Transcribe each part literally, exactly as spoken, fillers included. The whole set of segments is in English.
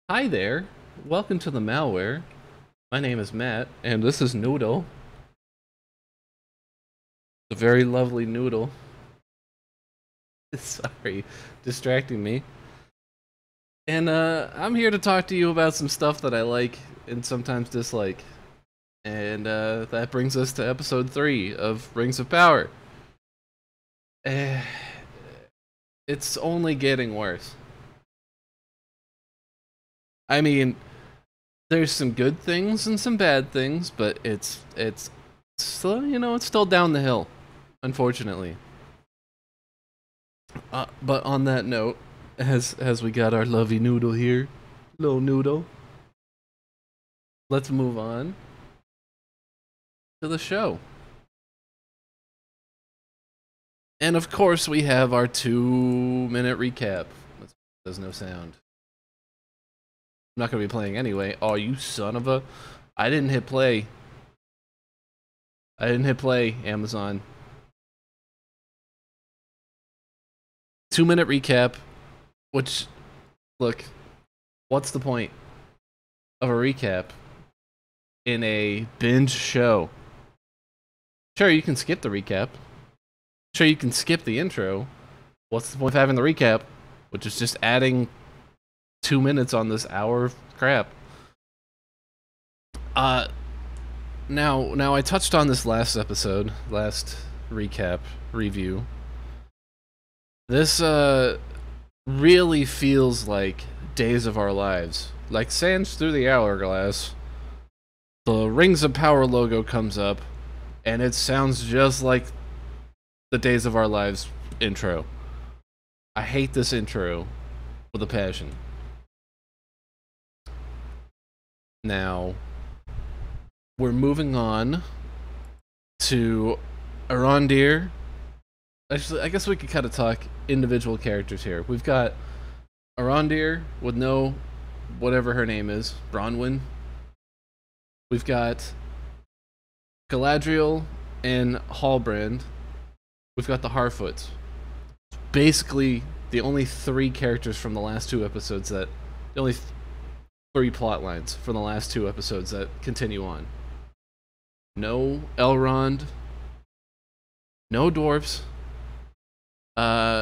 Hi there, welcome to the malware. My name is Matt, and this is Noodle. A very lovely Noodle. Sorry, distracting me. And uh, I'm here to talk to you about some stuff that I like and sometimes dislike. And uh, that brings us to episode three of Rings of Power. Eh, it's only getting worse. I mean, there's some good things and some bad things, but it's it's still, you know, it's still down the hill, unfortunately. Uh, but on that note, as as we got our lovey Noodle here, little Noodle, let's move on to the show. And of course, we have our two-minute recap. There's no sound. I'm not gonna be playing anyway. Oh, you son of a! I didn't hit play. I didn't hit play, Amazon. Two-minute recap. Which, look, what's the point of a recap in a binge show? Sure, you can skip the recap. Sure, you can skip the intro. What's the point of having the recap? Which is just adding two minutes on this hour of crap. Uh, now, now I touched on this last episode, last recap review. This uh really feels like Days of Our Lives, like sands through the hourglass. The Rings of Power logo comes up, and it sounds just like the Days of Our Lives intro. I hate this intro with a passion. Now, we're moving on to Arondir. Actually, I guess we could kind of talk individual characters here. We've got Arondir with no whatever her name is, Bronwyn. We've got Galadriel and Halbrand. We've got the Harfoots. Basically, the only three characters from the last two episodes that... The only th three plot lines from the last two episodes that continue on. No Elrond. No dwarves. Uh,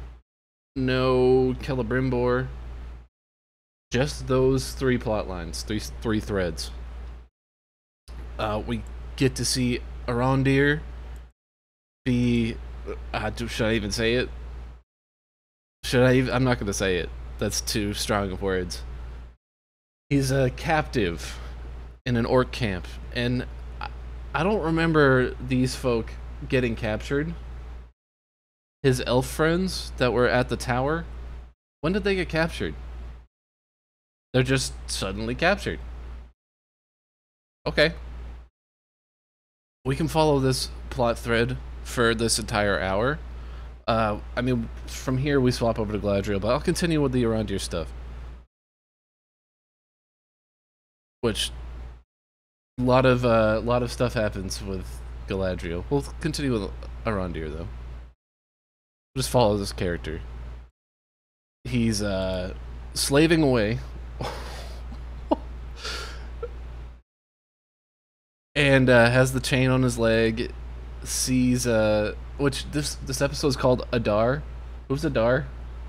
no Celebrimbor. Just those three plot lines, three three threads. Uh, we get to see Arondir be. Uh, should I even say it? Should I? Even, I'm not going to say it. That's too strong of words. He's a captive in an orc camp, and I, I don't remember these folk getting captured. His elf friends that were at the tower, when did they get captured? They're just suddenly captured. Okay. We can follow this plot thread for this entire hour. Uh, I mean, from here we swap over to Galadriel, but I'll continue with the Arondir stuff. Which, a lot of, uh, lot of stuff happens with Galadriel. We'll continue with Arondir, though. Just follow this character. He's uh, slaving away, and uh, has the chain on his leg. Sees uh, which this this episode is called Adar. Who's Adar?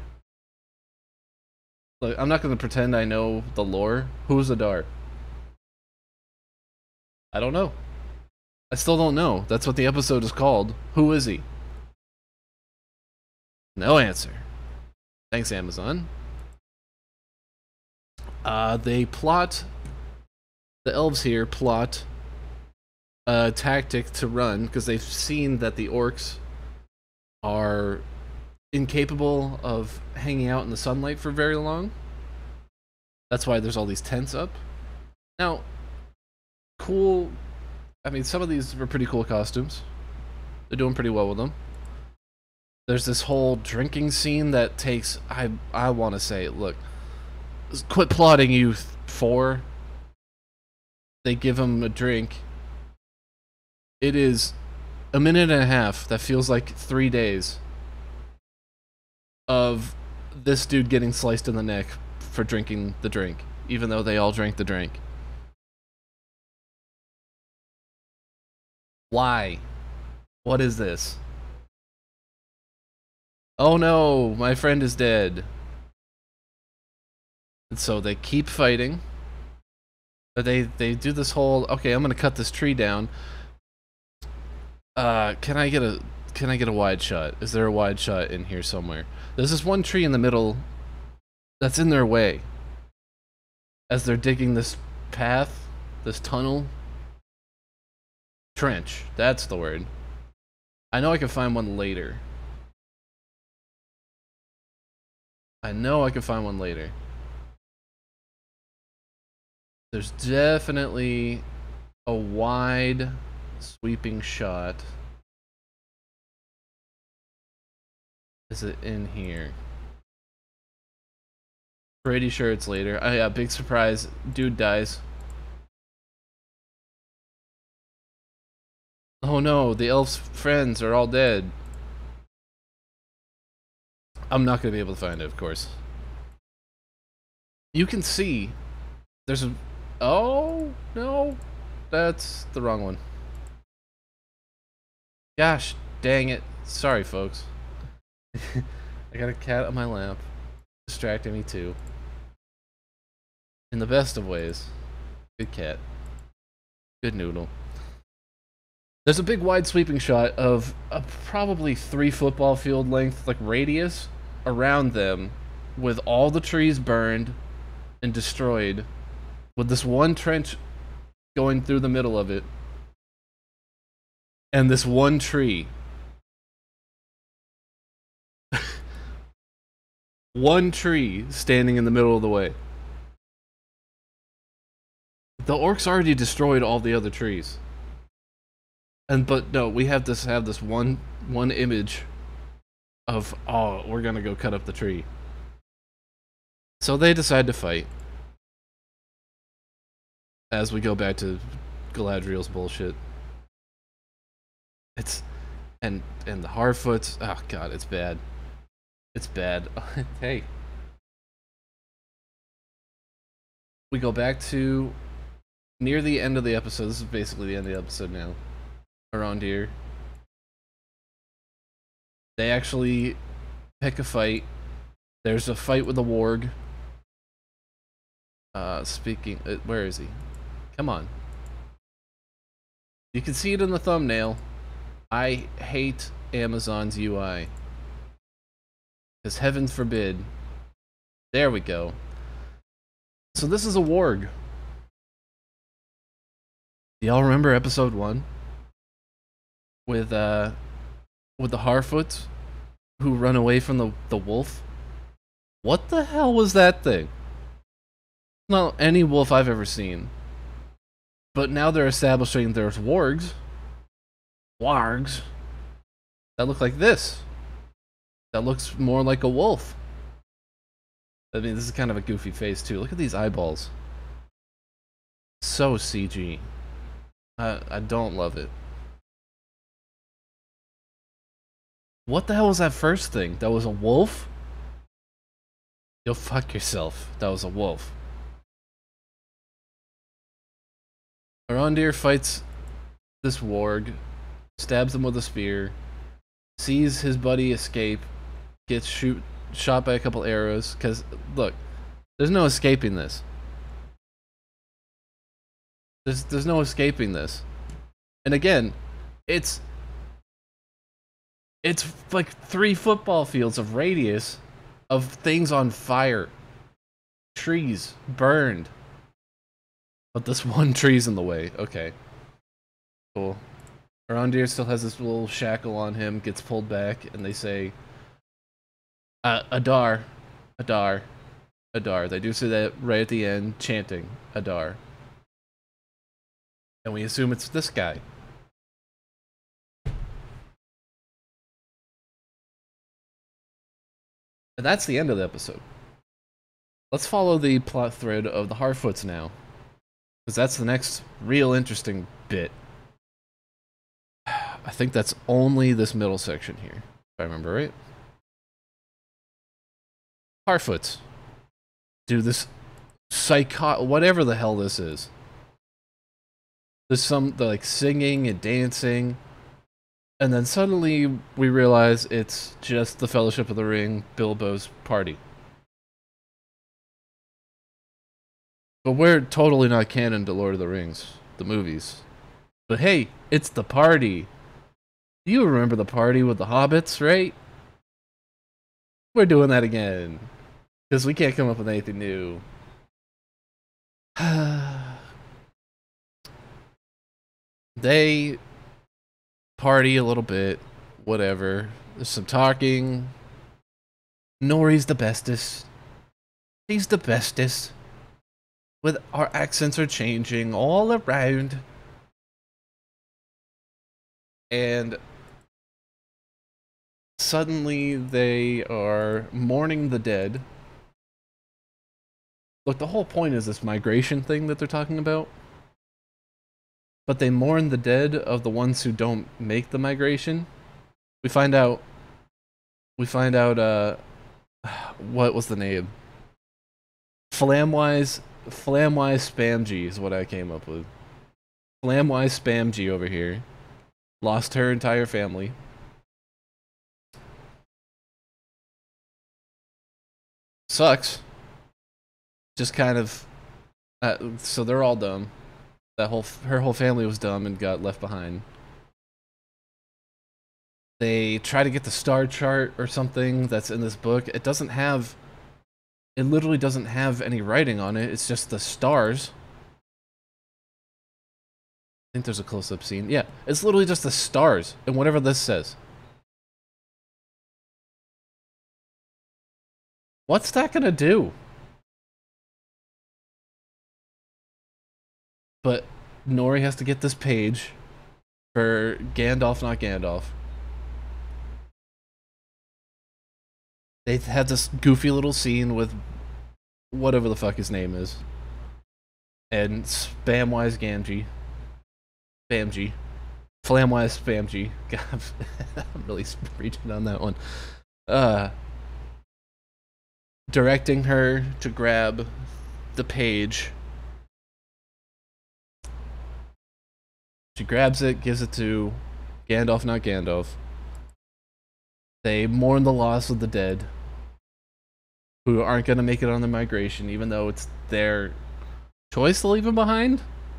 Look, I'm not going to pretend I know the lore. Who's Adar? I don't know. I still don't know. That's what the episode is called. Who is he? No answer. Thanks, Amazon. Uh, they plot... The elves here plot a tactic to run, because they've seen that the orcs are incapable of hanging out in the sunlight for very long. That's why there's all these tents up. Now, cool... I mean, some of these were pretty cool costumes. They're doing pretty well with them. There's this whole drinking scene that takes, I I want to say, look, quit plotting, you four. They give him a drink. It is a minute and a half that feels like three days of this dude getting sliced in the neck for drinking the drink, even though they all drank the drink. Why? What is this? Oh no, my friend is dead. And so they keep fighting. But they they do this whole, okay, I'm gonna cut this tree down. Uh, can I get a can I get a wide shot? Is there a wide shot in here somewhere? There's this one tree in the middle that's in their way. As they're digging this path, this tunnel. Trench, that's the word. I know I can find one later. I know I can find one later. There's definitely a wide sweeping shot. Is it in here? Pretty sure it's later. Oh yeah, big surprise. Dude dies. Oh no, the elf's friends are all dead. I'm not gonna be able to find it, of course. You can see there's a... Oh, no. That's the wrong one. Gosh, dang it. Sorry, folks. I got a cat on my lap. Distracting me, too. In the best of ways. Good cat. Good noodle. There's a big wide sweeping shot of a probably three football field length, like, radius around them, with all the trees burned and destroyed, with this one trench going through the middle of it, and this one tree. One tree standing in the middle of the way. The orcs already destroyed all the other trees. And but no, we have this have this one one image of, oh, we're gonna go cut up the tree. So they decide to fight. As we go back to Galadriel's bullshit. It's and and the Harfoots, oh god, it's bad. It's bad. Hey. We go back to near the end of the episode. This is basically the end of the episode now. Arondir. They actually pick a fight. There's a fight with the warg. Uh, speaking... Uh, where is he? Come on. You can see it in the thumbnail. I hate Amazon's U I. Because heaven forbid. There we go. So this is a warg. Do y'all remember episode one? With, uh... with the Harfoots? Who run away from the, the wolf? What the hell was that thing? Not any wolf I've ever seen. But now they're establishing there's wargs. Wargs. That look like this. That looks more like a wolf. I mean, this is kind of a goofy face too. Look at these eyeballs. So C G. I, I don't love it. What the hell was that first thing? That was a wolf? Yo, fuck yourself. That was a wolf. Arondir fights this warg, stabs him with a spear, sees his buddy escape, gets shoot shot by a couple arrows, because, look, there's no escaping this. There's, there's no escaping this. And again, it's... It's like three football fields of radius of things on fire. Trees burned. But this one tree's in the way. Okay. Cool. Arondir still has this little shackle on him, gets pulled back, and they say, uh, Adar. Adar. Adar. They do say that right at the end, chanting, Adar. And we assume it's this guy. And that's the end of the episode. Let's follow the plot thread of the Harfoots now. Because that's the next real interesting bit. I think that's only this middle section here, if I remember right. Harfoots. Dude, this psycho... whatever the hell this is. There's some, like, singing and dancing. And then suddenly we realize it's just the Fellowship of the Ring, Bilbo's party. But we're totally not canon to Lord of the Rings, the movies. But hey, it's the party. You remember the party with the hobbits, right? We're doing that again. Because we can't come up with anything new. They party a little bit, whatever. There's some talking. Nori's the bestest. He's the bestest. With our accents are changing all around. And suddenly they are mourning the dead. Look, the whole point is this migration thing that they're talking about. But they mourn the dead of the ones who don't make the migration. We find out... We find out, uh... what was the name? Flamwise... Flamwise Spamgy is what I came up with. Flamwise Spamgy over here. Lost her entire family. Sucks. Just kind of... Uh, so they're all dumb. That whole... Her whole family was dumb and got left behind. They try to get the star chart or something that's in this book. It doesn't have... It literally doesn't have any writing on it. It's just the stars. I think there's a close-up scene. Yeah, it's literally just the stars and whatever this says. What's that gonna do? But Nori has to get this page for Gandalf, not Gandalf. They had this goofy little scene with whatever the fuck his name is. And Spamwise Gamgee. Spamgy. Flamwise Spamgy. God, I'm really reaching on that one. Uh, directing her to grab the page. She grabs it, gives it to Gandalf, not Gandalf. They mourn the loss of the dead, who aren't going to make it on the migration, even though it's their choice to leave them behind.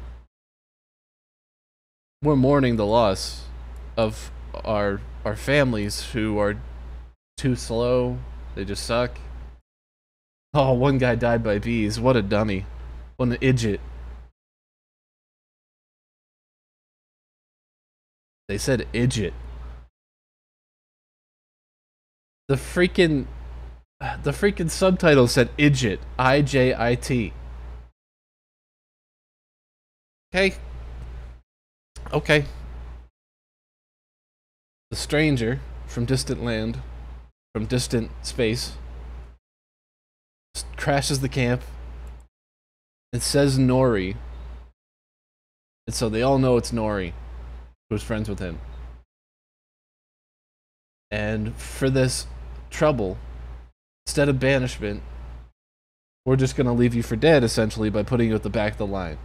We're mourning the loss of our our families who are too slow. They just suck. Oh, one guy died by bees. What a dummy. What an idiot. They said idiot. The freaking... The freaking subtitle said idiot. I J I T. Okay. Okay. The stranger from distant land, from distant space, crashes the camp. It says Nori. And so they all know it's Nori, who's friends with him. And for this trouble, instead of banishment, we're just going to leave you for dead, essentially, by putting you at the back of the line.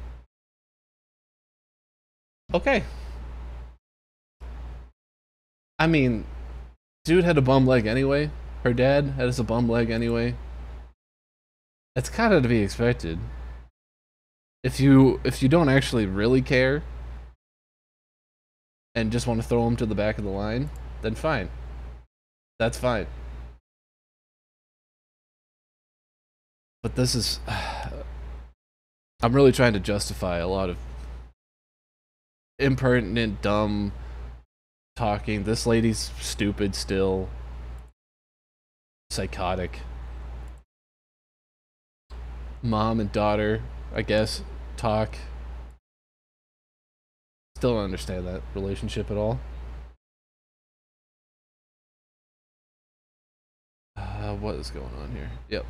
Okay. I mean, dude had a bum leg anyway. Her dad has a bum leg anyway. It's kind of to be expected. If you if you don't actually really care and just want to throw him to the back of the line, then fine. That's fine. But this is... I'm really trying to justify a lot of impertinent, dumb talking. This lady's stupid still. Psychotic. Mom and daughter, I guess, talk. Still don't understand that relationship at all. Uh, what is going on here? Yep.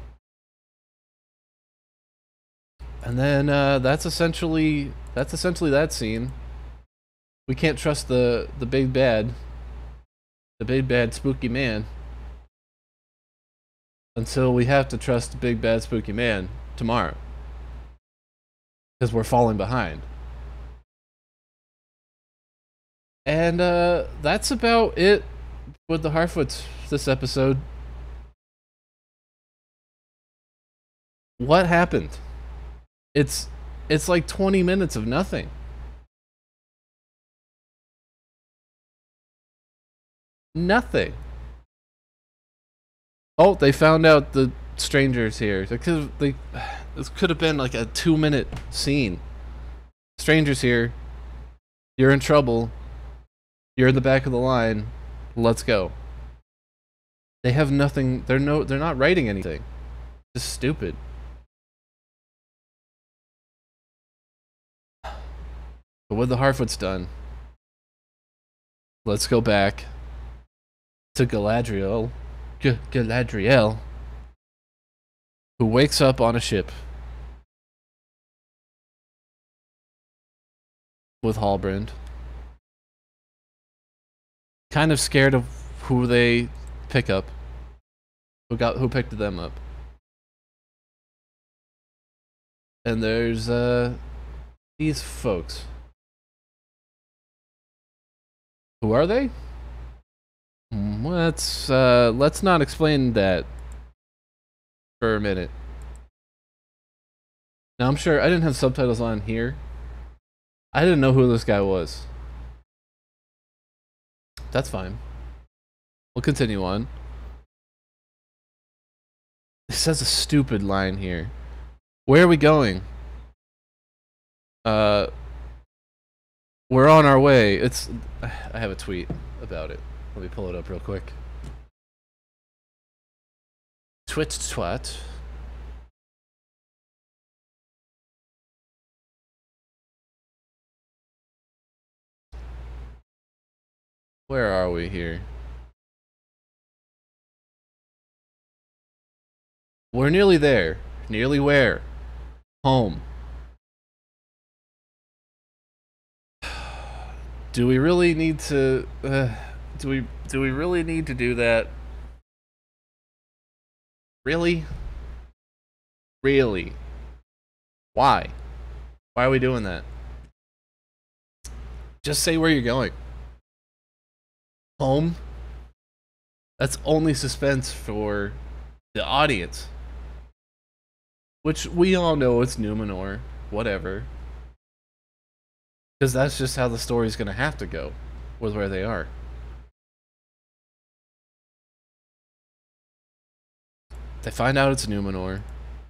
And then uh, that's essentially that's essentially that scene. We can't trust the the big bad, the big bad spooky man. until we have to trust the big bad spooky man tomorrow. Because we're falling behind. And uh, that's about it with the Harfoots this episode. What happened? It's it's like twenty minutes of nothing. Nothing. Oh, they found out the strangers here. They could have, they, this could have been like a two minute scene. Strangers here. You're in trouble. You're in the back of the line. Let's go. They have nothing. They're no. They're not writing anything. Just stupid. But what the Harfoot's done. Let's go back to Galadriel. G Galadriel. Who wakes up on a ship with Halbrand. Kind of scared of who they pick up. Who got who picked them up. And there's uh these folks. Who are they? Let's uh let's not explain that for a minute. Now I'm sure I didn't have subtitles on here. I didn't know who this guy was. That's fine. We'll continue on. It says a stupid line here. Where are we going? Uh, we're on our way. It's. I have a tweet about it. Let me pull it up real quick. Twit twat. Where are we here? We're nearly there. Nearly where? Home. Do we really need to uh, do we do we really need to do that? Really? Really? Why? Why are we doing that? Just say where you're going. Home? That's only suspense for the audience. Which we all know it's Numenor. Whatever. Because that's just how the story's gonna have to go. With where they are. They find out it's Numenor.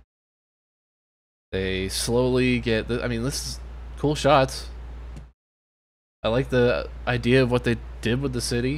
They slowly get... The, I mean, this is cool shots. I like the idea of what they did with the city.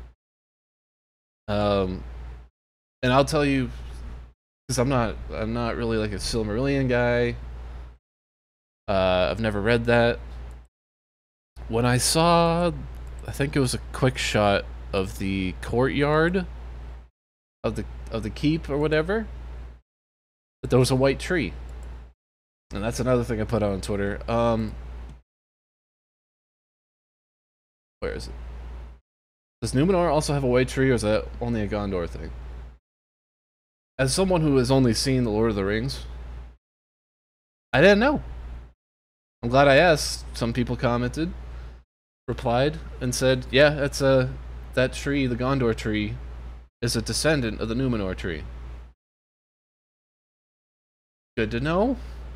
Um, and I'll tell you, because I'm not, I'm not really like a Silmarillion guy. Uh, I've never read that. When I saw, I think it was a quick shot of the courtyard of the of the keep or whatever, but there was a white tree, and that's another thing I put out on Twitter. Um, where is it? Does Numenor also have a white tree, or is that only a Gondor thing? As someone who has only seen The Lord of the Rings, I didn't know. I'm glad I asked. Some people commented, replied, and said, yeah, that's a, that tree, the Gondor tree, is a descendant of the Numenor tree. Good to know.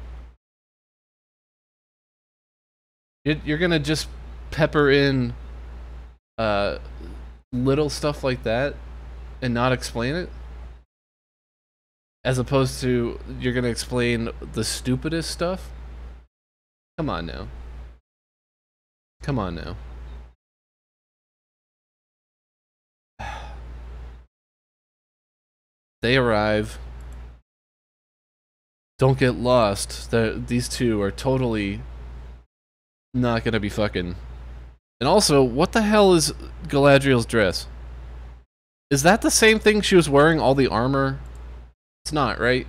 You're gonna just pepper in uh, little stuff like that and not explain it? As opposed to, you're gonna explain the stupidest stuff? Come on now. Come on now. They arrive. Don't get lost. The, these two are totally not gonna be fucking. And also, what the hell is Galadriel's dress? Is that the same thing she was wearing, all the armor? It's not, right?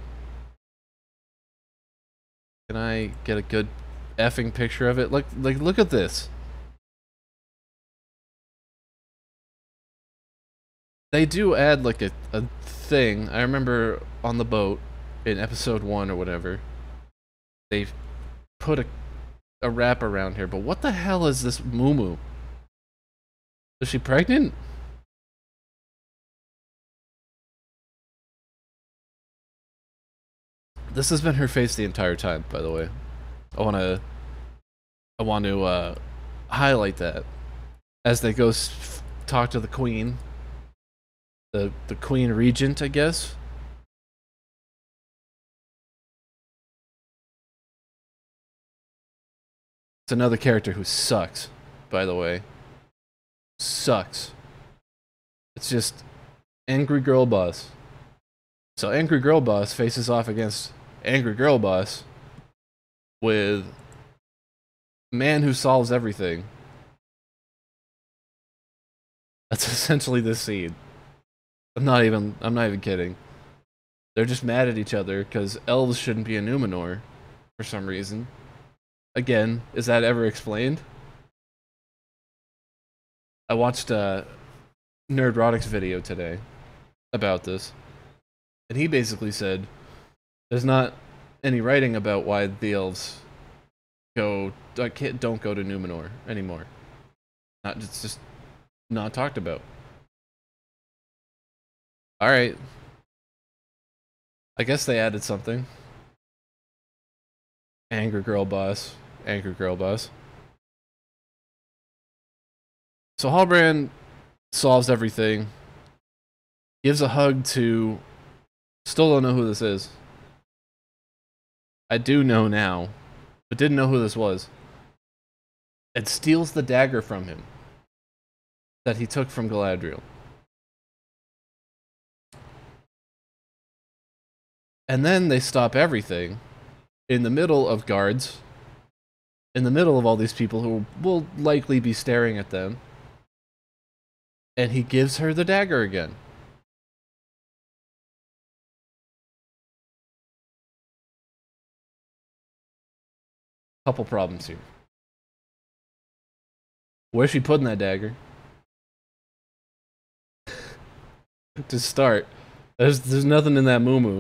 Can I get a good effing picture of it? Look, like, look at this. They do add like a, a thing. I remember on the boat in episode one or whatever, they put a, a wrap around her. But what the hell is this Moo? Is she pregnant? This has been her face the entire time, by the way. I want to I want to uh, highlight that as they go s talk to the queen, the the queen regent, I guess. It's another character who sucks, by the way. Sucks. It's just angry girl boss. So angry girl boss faces off against angry girl boss with man who solves everything. That's essentially this scene. I'm not even I'm not even kidding. They're just mad at each other because elves shouldn't be a Numenor for some reason. Again, is that ever explained? I watched a Nerdrotics video today about this, and he basically said there's not any writing about why the elves go don't go to Numenor anymore. Not it's just not talked about. All right, I guess they added something. Angry girl boss, angry girl boss. So Halbrand solves everything. Gives a hug to. Still don't know who this is. I do know now, but didn't know who this was. And steals the dagger from him that he took from Galadriel. And then they stop everything in the middle of guards, in the middle of all these people who will likely be staring at them. And he gives her the dagger again. Couple problems here. Where's she putting that dagger? To start, there's there's nothing in that moo-moo.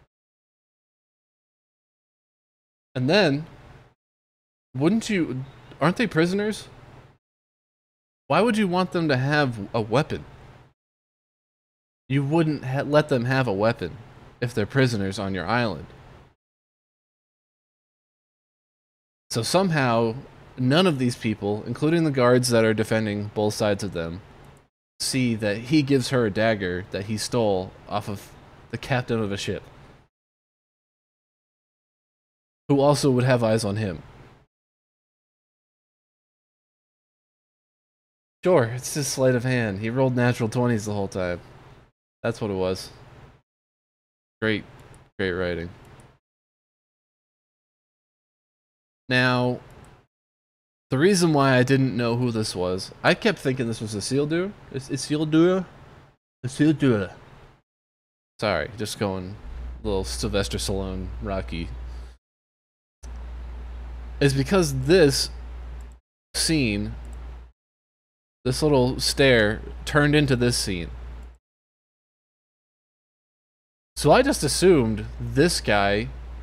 And then, wouldn't you? Aren't they prisoners? Why would you want them to have a weapon? You wouldn't ha let them have a weapon if they're prisoners on your island. So somehow, none of these people, including the guards that are defending both sides of them, see that he gives her a dagger that he stole off of the captain of a ship, who also would have eyes on him. Sure, it's just sleight of hand. He rolled natural twenties the whole time. That's what it was. Great, great writing. Now, the reason why I didn't know who this was, I kept thinking this was Isildur. Is Isildur? Isildur. Sorry, just going a little Sylvester Stallone, Rocky. Is because this scene, this little stair, turned into this scene. So I just assumed this guy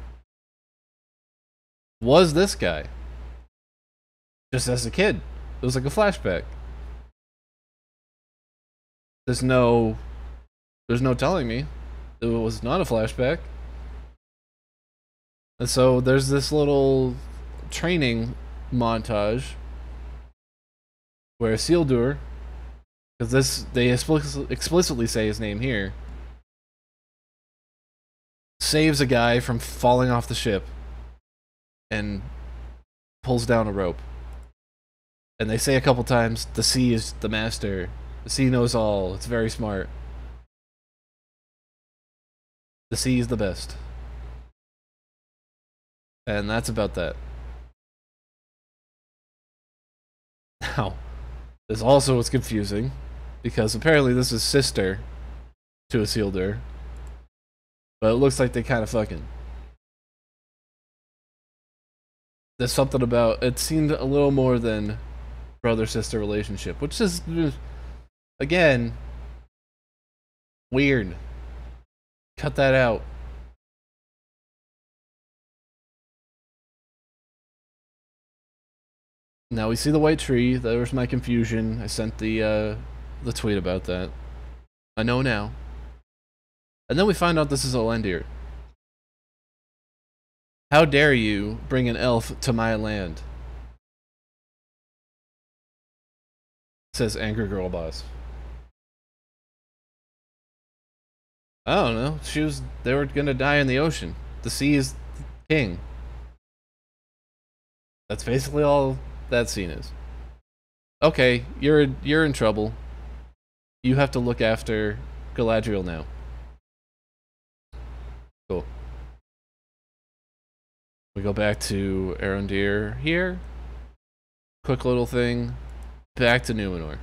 was this guy. Just as a kid. It was like a flashback. There's no... There's no telling me it was not a flashback. And so there's this little training montage where Isildur, because this they explicitly, explicitly say his name here, saves a guy from falling off the ship and pulls down a rope. And they say a couple times, the sea is the master. The sea knows all. It's very smart. The sea is the best. And that's about that. Now, this also was confusing, because apparently this is sister to Isildur. But it looks like they kind of fucking. There's something about it seemed a little more than brother-sister relationship, which is, again, Weird. Cut that out. Now we see the white tree. There was my confusion. I sent the uh, the tweet about that. I know now. And then we find out this is Elendil. How dare you bring an elf to my land? Says Angry Girl Boss. I don't know. She was. They were gonna die in the ocean. The sea is king. That's basically all that scene is. Okay, you're you're in trouble. You have to look after Galadriel now. Cool. We go back to Arondir here. Quick little thing. Back to Numenor.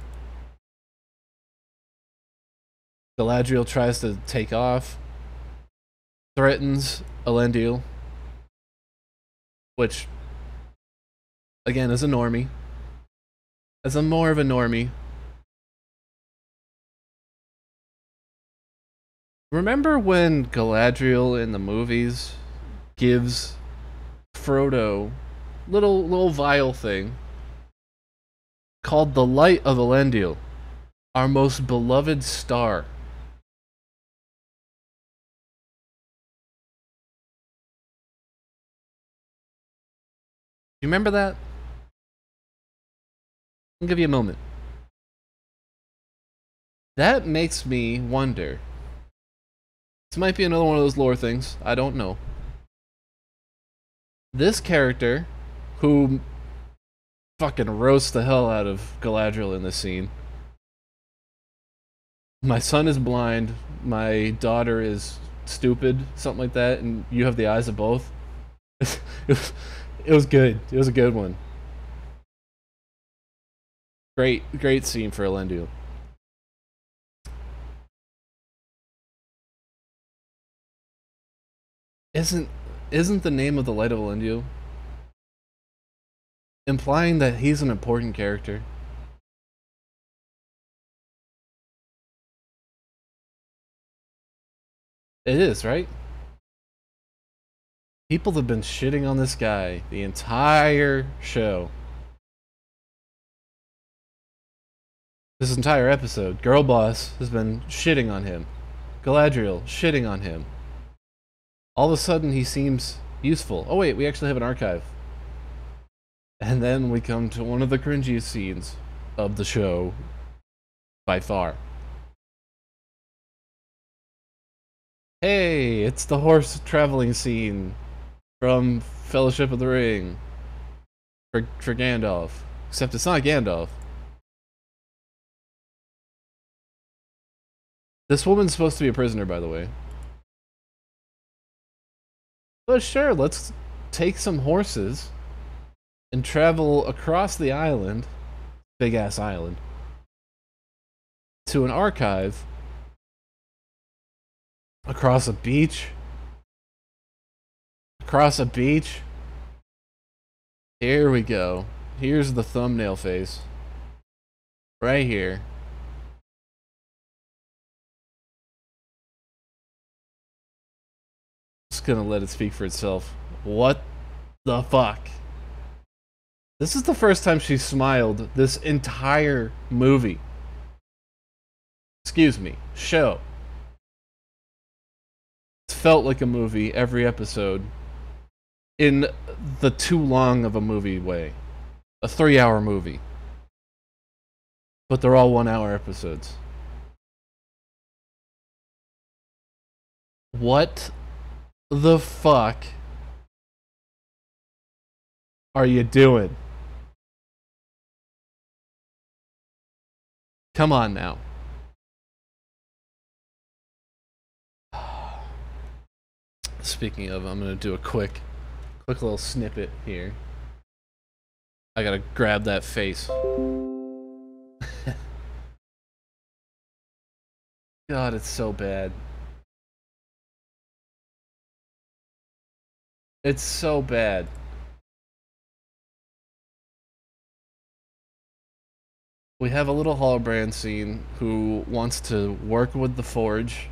Galadriel tries to take off. Threatens Elendil. Which, again, is a normie. As a more of a normie. Remember when Galadriel in the movies gives Frodo little little vial thing called the Light of Elendil, our most beloved star. You remember that? I'll give you a moment. That makes me wonder. This might be another one of those lore things. I don't know. This character, who fucking roasts the hell out of Galadriel in this scene. My son is blind. My daughter is stupid. Something like that. And you have the eyes of both. it, was, it was good. It was a good one. Great, great scene for Elendil. Isn't isn't the name of the Light of Elendil implying that he's an important character? It is, right? People have been shitting on this guy the entire show. This entire episode, Girl Boss has been shitting on him. Galadriel, shitting on him. All of a sudden, he seems useful. Oh wait, we actually have an archive. And then we come to one of the cringiest scenes of the show, by far. Hey, it's the horse traveling scene from Fellowship of the Ring for, for Gandalf. Except it's not Gandalf. This woman's supposed to be a prisoner, by the way. But sure, let's take some horses and travel across the island, big ass island, to an archive, across a beach, across a beach. Here we go. Here's the thumbnail face. Right here. Just gonna let it speak for itself. What the fuck? This is the first time she smiled this entire movie. Excuse me, show. It's felt like a movie every episode in the too long of a movie way. A three hour movie. But they're all one hour episodes. What the fuck are you doing? Come on now. Speaking of, I'm gonna do a quick, quick little snippet here. I gotta grab that face. God, it's so bad. It's so bad. we have a little Halbrand scene who wants to work with the Forge.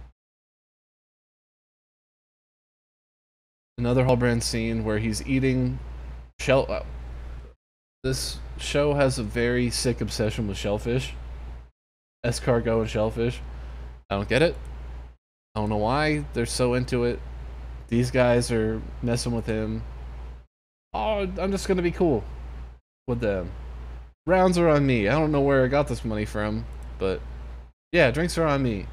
Another Halbrand scene where he's eating shell. Uh, this show has a very sick obsession with shellfish. Escargot and shellfish. I don't get it. I don't know why they're so into it. These guys are messing with him. Oh, I'm just gonna be cool with them. Rounds are on me. I don't know where I got this money from, but yeah, drinks are on me.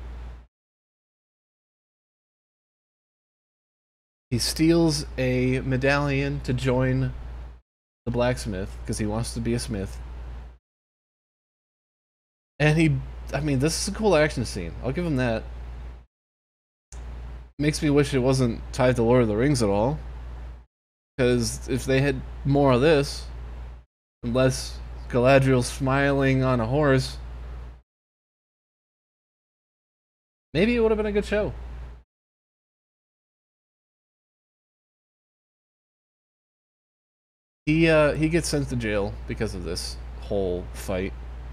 He steals a medallion to join the blacksmith because he wants to be a smith. And he, I mean, this is a cool action scene. I'll give him that. Makes me wish it wasn't tied to Lord of the Rings at all. Because if they had more of this, unless Galadriel smiling on a horse, maybe it would have been a good show. He uh, he gets sent to jail because of this whole fight.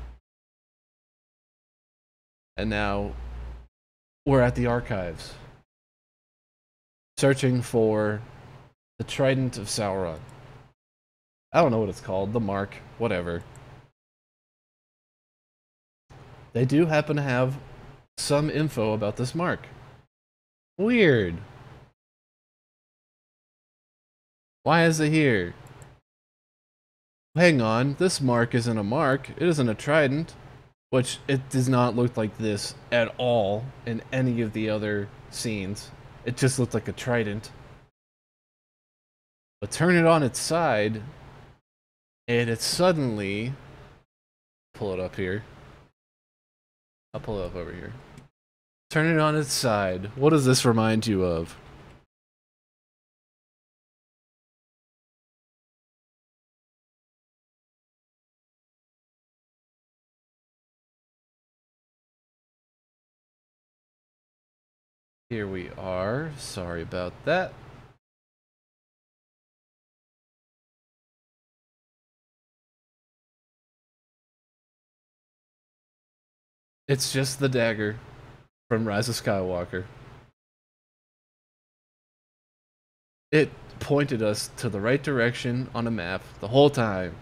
And now we're at the archives, searching for the Trident of Sauron. I don't know what it's called, the mark, whatever. They do happen to have some info about this mark. Weird. Why is it here? Hang on, this mark isn't a mark, it isn't a trident. Which, it does not look like this at all in any of the other scenes. It just looked like a trident. But turn it on its side, and it suddenly... Pull it up here. I'll pull it up over here. Turn it on its side. What does this remind you of? Here we are. Sorry about that. It's just the dagger from Rise of Skywalker. It pointed us to the right direction on a map the whole time.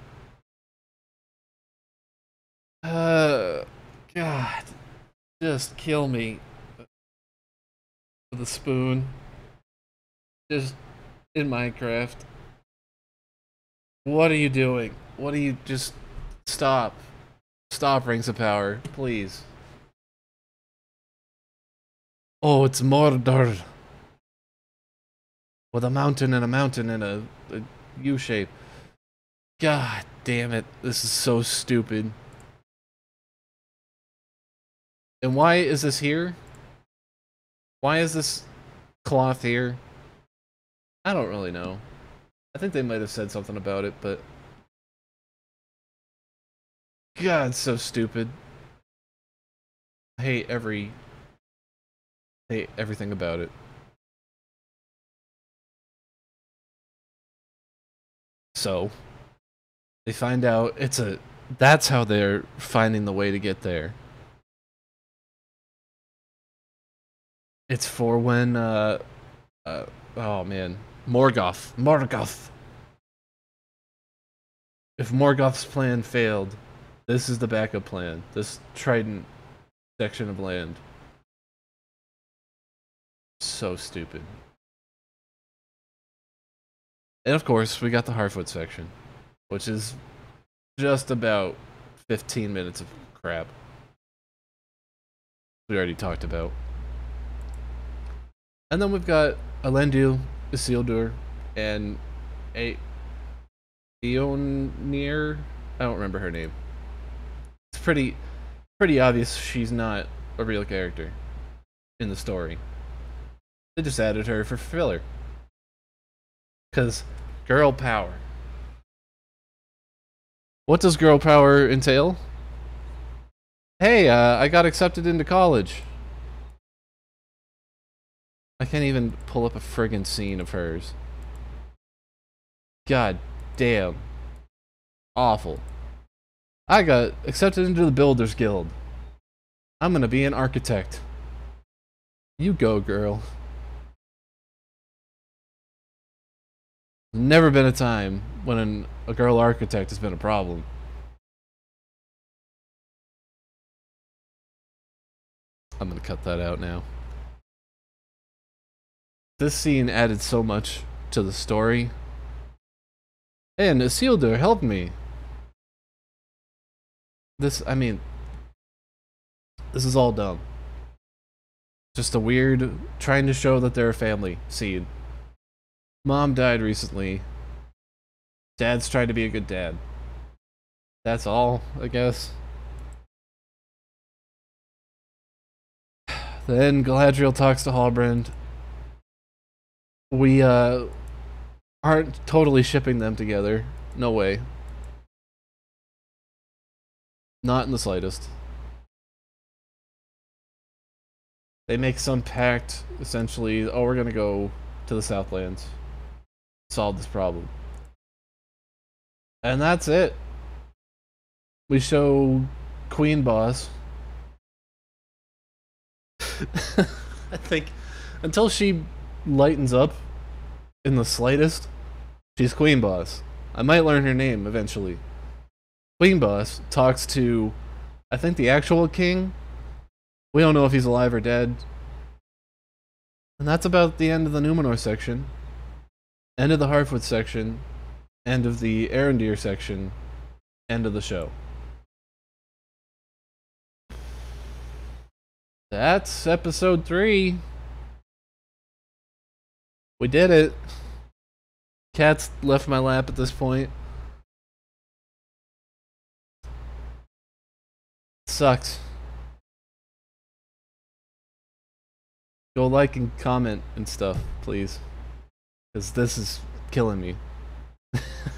Uh, God, just kill me with a spoon. Just in Minecraft. What are you doing? What are you just stop? Stop, Rings of Power, please. Oh, it's Mordor. With a mountain and a mountain and a, a U shape. God damn it. This is so stupid. And why is this here? Why is this cloth here? I don't really know. I think they might have said something about it, but... God, it's so stupid. I hate every... I hate everything about it. So, they find out it's a... That's how they're finding the way to get there. It's for when, uh... uh oh, man. Morgoth. Morgoth! If Morgoth's plan failed, this is the backup plan. This Trident section of land. So stupid. And of course, we got the Harfoot section, which is just about fifteen minutes of crap. We already talked about. And then we've got Elendil, Isildur, and a Eonir. I don't remember her name. It's pretty, pretty obvious she's not a real character in the story. They just added her for filler. Because girl power. What does girl power entail? Hey, uh, I got accepted into college. I can't even pull up a friggin' scene of hers. God damn. Awful. I got accepted into the Builders Guild. I'm gonna be an architect. You go, girl. Never been a time when an, a girl architect has been a problem. I'm gonna cut that out now. This scene added so much to the story. Hey, and Isildur helped me. This, I mean, this is all dumb. Just a weird, trying to show that they're a family scene. Mom died recently. Dad's trying to be a good dad. That's all, I guess. Then Galadriel talks to Halbrand. We, uh, aren't totally shipping them together. No way. Not in the slightest. They make some pact, essentially. Oh, we're gonna go to the Southlands. Solve this problem. And that's it. We show Queen Boss. I think until she lightens up in the slightest, she's Queen Boss. I might learn her name eventually. Queen Boss talks to, I think, the actual king. We don't know if he's alive or dead. And that's about the end of the Numenor section. End of the Harfoot section. End of the Arondir section. End of the show. That's episode three. We did it. Cat's left my lap at this point. Sucks. Go like and comment and stuff, please. Because this is killing me.